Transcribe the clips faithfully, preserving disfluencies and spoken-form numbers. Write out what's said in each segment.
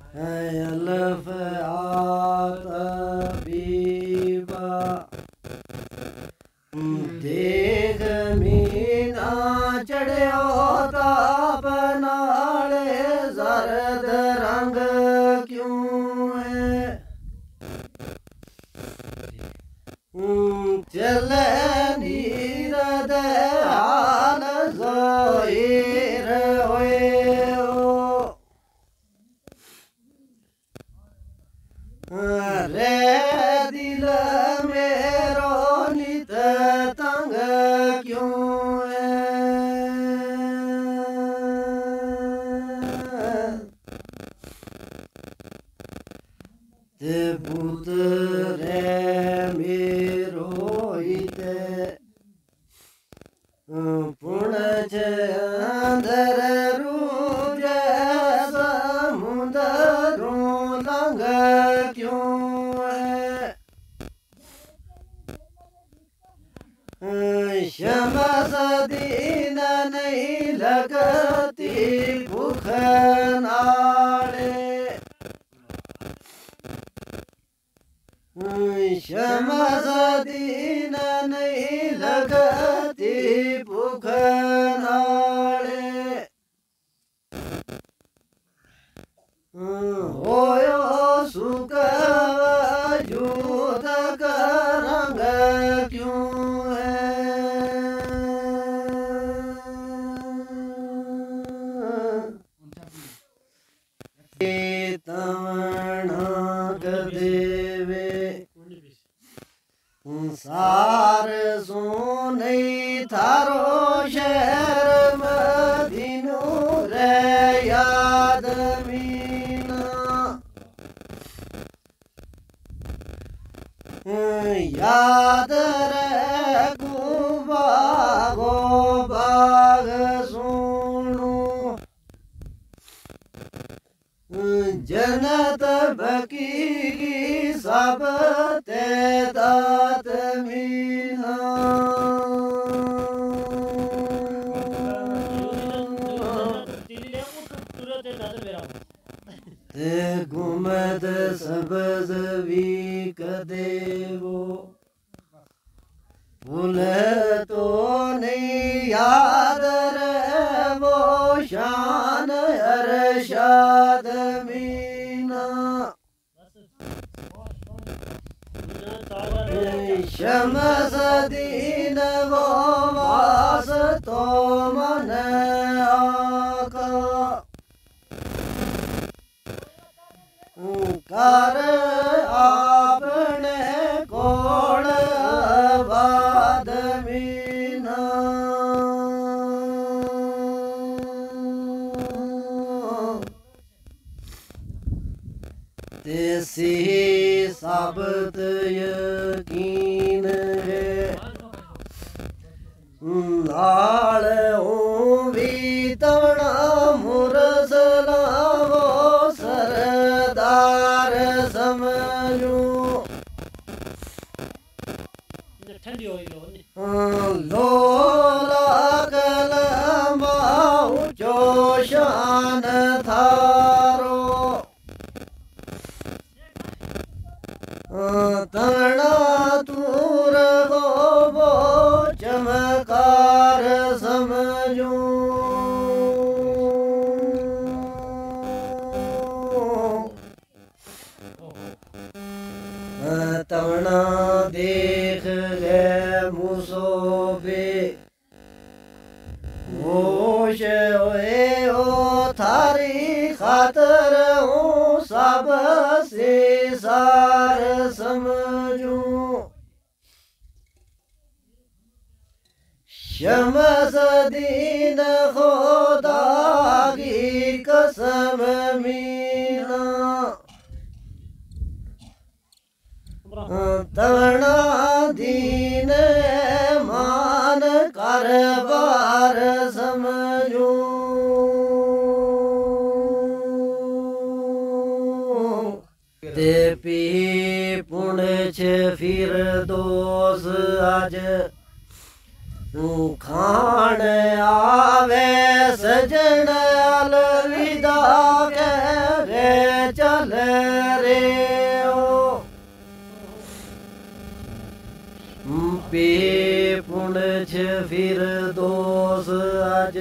अलफ आत बीबा देख मीना चढ़ियो ताप नाले जरद रंग क्यों है चले नीरद हाल ज़ाहिर होए रे दिल मेरो नित तंग क्यों है ते पुत्र मेरो हित पुणज अंधर रूज समुद्रों लंग क्यों है शमस दीन नहीं लगती भूख नाले शमस दीन नहीं लगती भूख नाले होयो सुख युद्ध का रंग क्यों है तवणा देवे सार सोने थारो शहर मदीनो रे याद मीना याद रे गुबा गो बाग सुनो जन्नत बकी सब ते दात मीना ते गुमद सबज भी कदेवो भूल तो नहीं याद रे वो शान अरशाद मीना शमस दीन वो वास तो मन आका कर आपने कोण बाद मीना तेसी साबत यकीन है नाल हूँ भी तवणा मुरसला वो सरदार समझूं लोला कलमा ऊंचो शान थारो तवणा तूर गो वो चमकार समझूं तवणा देख गए मुसोबे होश होए ओ थारी खातर हूँ सब से सार समझूं शमस दीन खुदा की कसम मीना तवणा दीन मान कर बार समझूं ते पी पुण्य फिर दोस आज खान आवे सजन अलविदा कह चल रे ओ पे पुणछ फिर दोस आज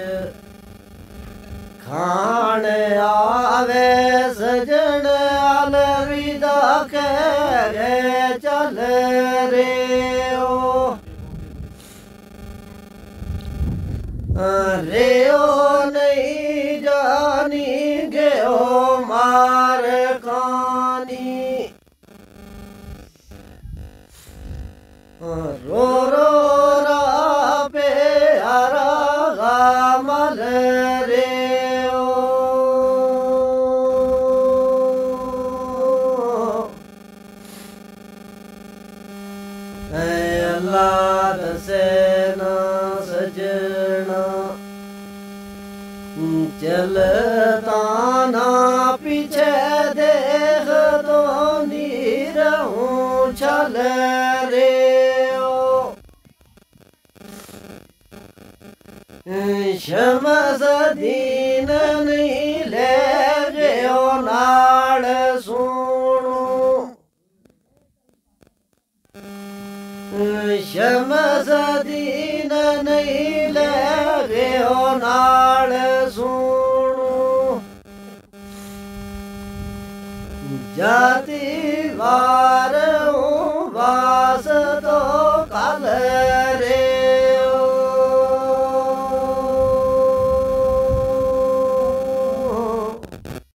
खान आवे सजन अलविदा कह चल रे ओ रे ओ नहीं जानी गयो मार कानी रो रो रा पे हरा गामल रे ओ अल्लाह दसे ना सजना चलता ना पीछे देख तो नीर हूँ चल रे ओ शमस दीन नहीं ले गयो नाल सुनू शमस दीन नहीं ले गयो नाल सुनू जाति वा